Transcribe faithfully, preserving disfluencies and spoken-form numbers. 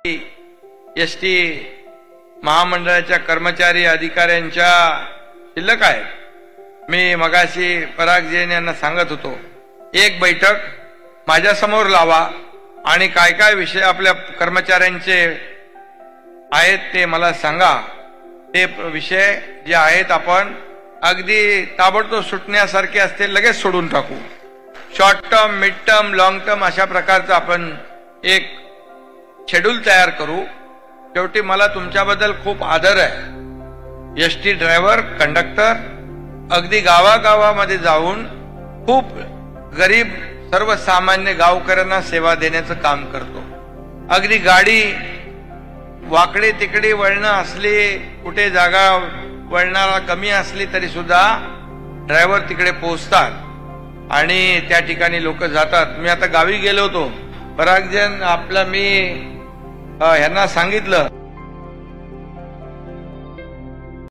S T महामंडळाच्या कर्मचारी अधिकाऱ्यांच्या शिल्लक आहेत. मी मगाशी पराग जैन यांना सांगत होतो, एक बैठक माझ्या समोर लावा आणि काय काय विषय आपल्या कर्मचाऱ्यांचे आहेत ते मला सांगा. ते विषय जे आहेत आपण अगदी ताबडतोब सुटण्यासारखे असतील लगेच सोडून टाकू. Short term, mid term, long term अशा प्रकारचं आपण एक शेड्यूल तयार करू. शेवटी मला तुमच्याबद्दल खूप आदर आहे. एस टी ड्रायव्हर, कंडक्टर अगदी गावागावामध्ये जाऊन खूप गरीब सर्वसामान्य गावकऱ्यांना सेवा देण्याचं काम करतो. अगदी गाडी वाकडे तिकडे वळणं असली, कुठे जागा वळणारा कमी असली तरी सुद्धा ड्रायव्हर तिकडे पोहोचतात आणि त्या ठिकाणी लोक जातात. मी आता गावी गेलो होतो, पराग जैन आपला मी ह्यांना सांगितलं